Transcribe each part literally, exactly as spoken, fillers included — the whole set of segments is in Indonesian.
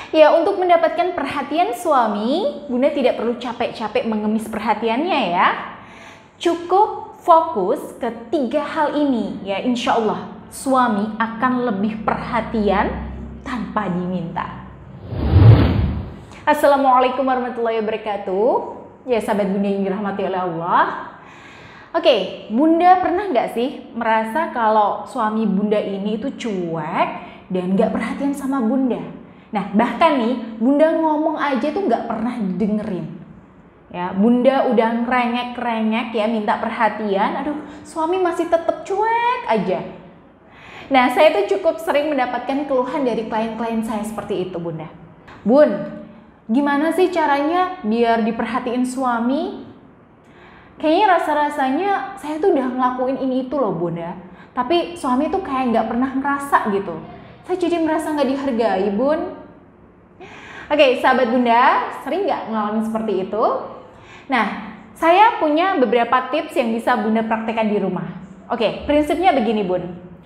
Ya, untuk mendapatkan perhatian suami, Bunda tidak perlu capek-capek mengemis perhatiannya ya. Cukup fokus ke tiga hal ini ya, insya Allah suami akan lebih perhatian tanpa diminta. Assalamualaikum warahmatullahi wabarakatuh. Ya sahabat Bunda yang dirahmati oleh Allah. Oke, Bunda pernah nggak sih merasa kalau suami Bunda ini itu cuek dan nggak perhatian sama Bunda? Nah, bahkan nih, Bunda ngomong aja tuh nggak pernah dengerin. Ya, Bunda udah ngerengek-rengek ya, minta perhatian, aduh, suami masih tetap cuek aja. Nah, saya tuh cukup sering mendapatkan keluhan dari klien-klien saya seperti itu, Bunda. Bun, gimana sih caranya biar diperhatiin suami? Kayaknya rasa-rasanya saya tuh udah ngelakuin ini itu loh, Bunda. Tapi suami tuh kayak nggak pernah ngerasa gitu. Saya jadi merasa nggak dihargai, Bun. Oke, sahabat Bunda, sering nggak ngalamin seperti itu? Nah, saya punya beberapa tips yang bisa Bunda praktekkan di rumah. Oke, prinsipnya begini, Bun.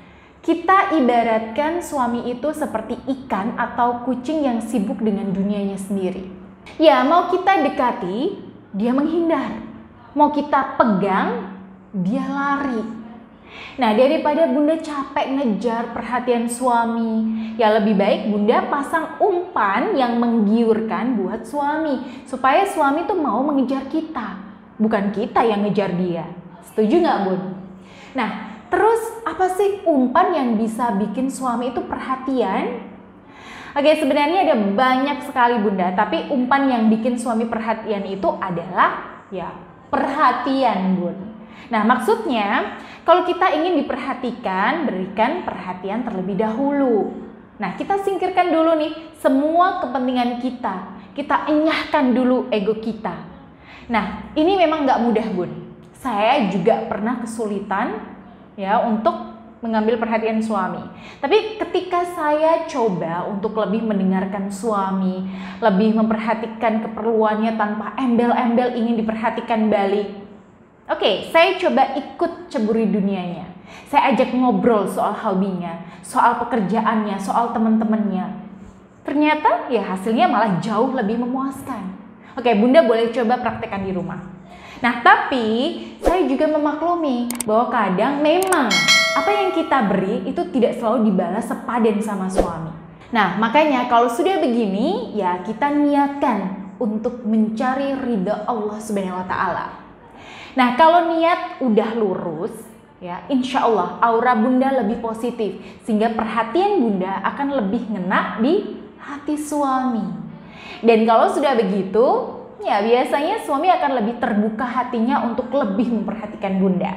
Kita ibaratkan suami itu seperti ikan atau kucing yang sibuk dengan dunianya sendiri. Ya, mau kita dekati, dia menghindar. Mau kita pegang, dia lari. Nah, daripada Bunda capek ngejar perhatian suami, ya lebih baik Bunda pasang umpan yang menggiurkan buat suami, supaya suami tuh mau mengejar kita, bukan kita yang ngejar dia. Setuju nggak, Bun? Nah, terus apa sih umpan yang bisa bikin suami itu perhatian? Oke, sebenarnya ada banyak sekali, Bunda, tapi umpan yang bikin suami perhatian itu adalah ya perhatian, Bun. Nah, maksudnya kalau kita ingin diperhatikan, berikan perhatian terlebih dahulu. Nah, kita singkirkan dulu nih semua kepentingan kita. Kita enyahkan dulu ego kita. Nah, ini memang nggak mudah, Bun. Saya juga pernah kesulitan ya untuk mengambil perhatian suami. Tapi ketika saya coba untuk lebih mendengarkan suami, lebih memperhatikan keperluannya tanpa embel-embel ingin diperhatikan balik. Oke, saya coba ikut ceburi dunianya. Saya ajak ngobrol soal hobinya, soal pekerjaannya, soal teman-temannya. Ternyata ya hasilnya malah jauh lebih memuaskan. Oke, Bunda boleh coba praktekkan di rumah. Nah, tapi saya juga memaklumi bahwa kadang memang apa yang kita beri itu tidak selalu dibalas sepadan sama suami. Nah, makanya kalau sudah begini, ya kita niatkan untuk mencari ridha Allah Subhanahu wa Ta'ala. Nah, kalau niat udah lurus, ya insya Allah aura Bunda lebih positif, sehingga perhatian Bunda akan lebih ngena di hati suami. Dan kalau sudah begitu, ya biasanya suami akan lebih terbuka hatinya untuk lebih memperhatikan Bunda.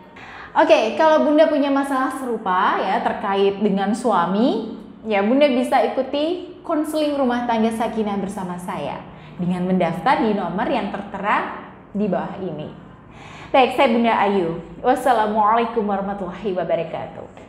Oke, kalau Bunda punya masalah serupa ya terkait dengan suami, ya Bunda bisa ikuti konseling rumah tangga Sakinah bersama saya dengan mendaftar di nomor yang tertera di bawah ini. Baik, saya Bunda Ayu. Wassalamualaikum warahmatullahi wabarakatuh.